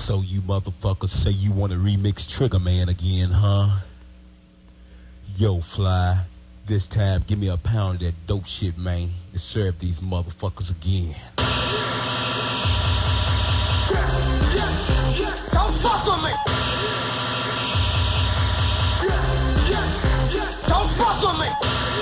So you motherfuckers say you want to remix Trigger Man again, huh? Yo, Fly, this time give me a pound of that dope shit, man, and serve these motherfuckers again. Yes, don't fuck with me. Yes, don't fuck with me.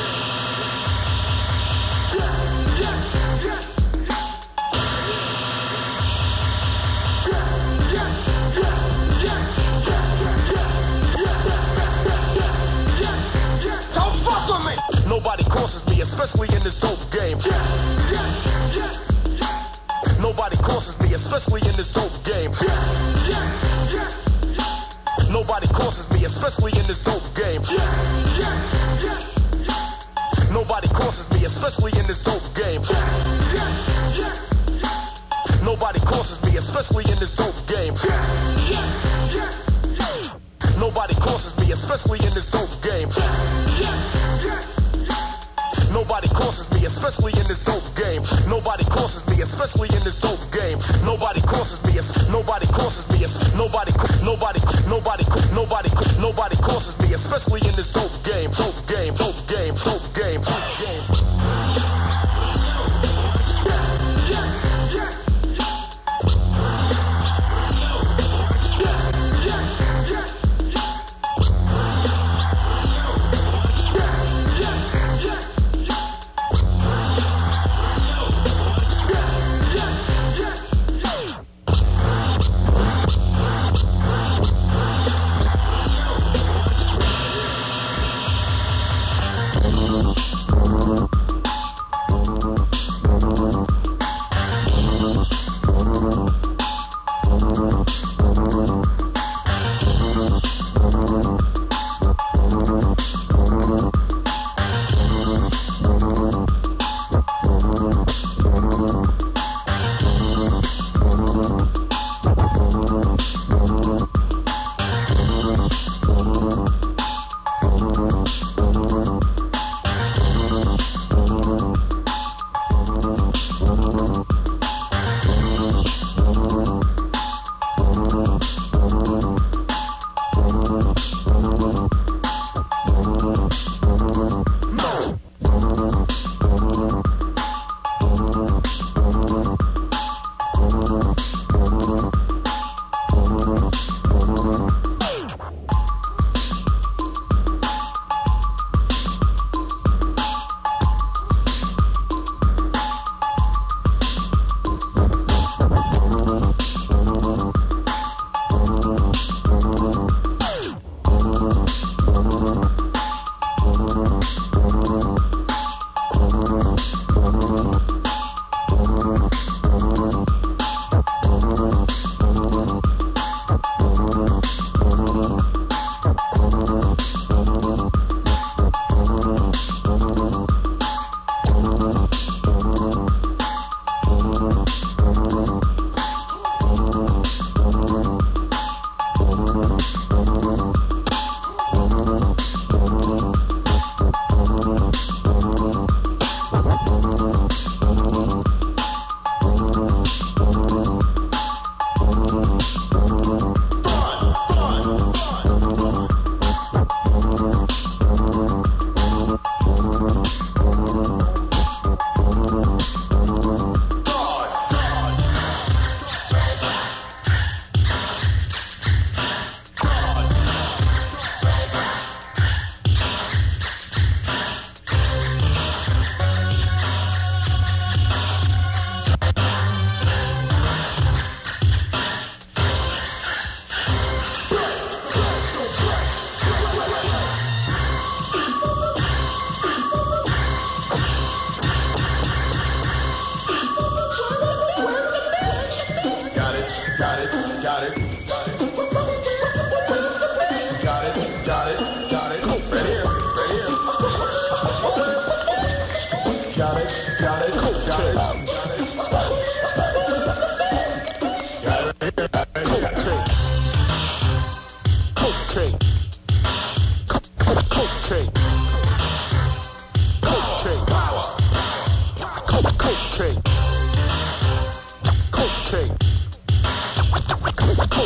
Don't fuck with me. Nobody crosses me, especially in this dope game. Nobody crosses me, especially in this dope game. Nobody crosses me, especially in this dope game. Nobody crosses me, especially in this dope game. Nobody crosses me, especially in this dope game. Nobody crosses me, especially in this dope game. Nobody crosses me, especially in this dope game. Nobody crosses me, especially in this dope game. Nobody crosses me, nobody crosses me, nobody crosses me, especially in this dope game. Dope game, dope game, dope game, dope game. Cocaine.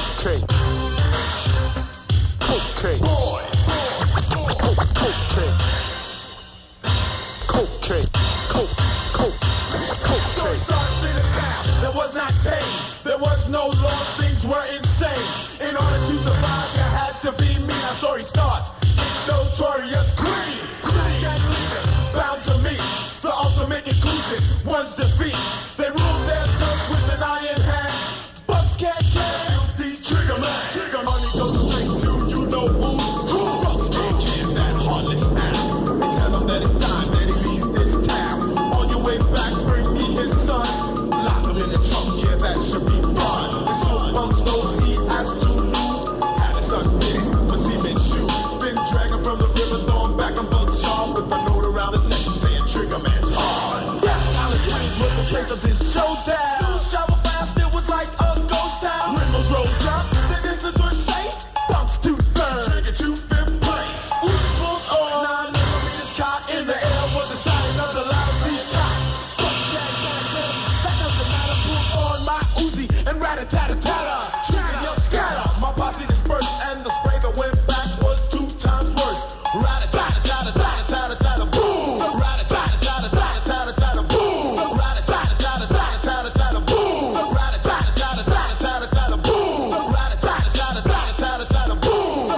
laws, things were insane. In order to survive, you had to be me. Now story starts. Notorious queens, city gang leaders, bound to meet the ultimate conclusion. One's defeat. They rule their tongue with an iron hand. Bucks can't kill the Trigger Man. Trigger money goes straight to you know who. Bucks can't kill that heartless man. And tell him that it's time that he leaves this town. On your way back, bring me his son. Lock him in the trunk, yeah, that should be fun. And so Bucks knows he has to lose. Had his son big for cement shoes. Been dragging from the river, throwing back on Bucks' jaw with a note around his neck saying Trigger Man's hard. Yes, Alice Springs was the place of this showdown. News travel fast, it was like a ghost town. Limos rolled up, the distance was safe. Bucks to third, Trigger to fifth place. Uzi pulls on, 9mm cock in the air was the sign of the lousy cock. Bucks can't cancel, that doesn't matter. Pull on my Uzi and rat-a-tat-a-tat-a. Trigger yell scatter, my posse dispersed and the spray that went back was 2 times worse. Rat-a-tat-a-tat-a-tat-a-tat-a-tat-a, boom. Rat-a-tat-a-tat-a-tat-a-tat-a-tat-a, boom. Rat-a-tat-a-tat-a-tat-a-tat-a-tat-a, boom. Rat-a-tat-a-tat-a-tat-a-tat-a-tat-a, boom. Rat-a-tat-a-tat-a-tat-a-tat-a-tat-a, boom.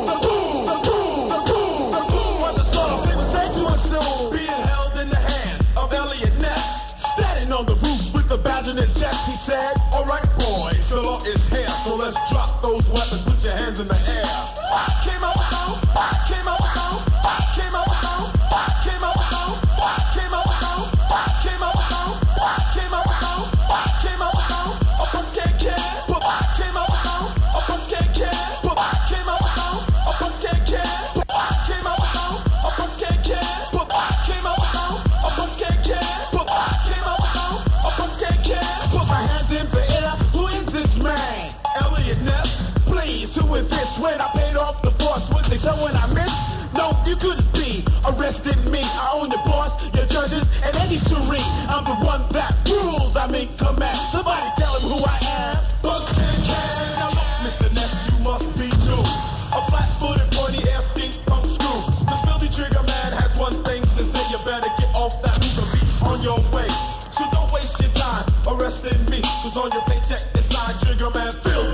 What the sort of thing was said to us soon, being held in the hand of Elliot Ness, standing on the roof with the badge in his chest. He said, all right, boys, the law is here, so let's drop those weapons, put your hands in the air. I came out now, I came out now, I came out now, I came out now, I came out now, I came out now, I came out now, I came out now, a punks can't care, but I came out now, a punks can't care, but I came out now, a punks can't care, but I came out now, a punks can't care, but I came out now, a punks can't care, but I came out now, a punks can't care, put my hands in the air, who is this man? Elliot Ness, please, who is this? When I paid off the boss, was they someone I missed? No, you couldn't be arresting me. I own your boss, your judges, and any jury. I'm the one that rules, I'm in command. Somebody tell him who I am. Bucks can't can. Now look, Mr. Ness, you must be new. A flat-footed, pointy-ass stink pump screw. This filthy Trigger Man has one thing to say. You better get off that roof and be on your way. So don't waste your time arresting me, cause on your paycheck it's signed Trigger Man. Feel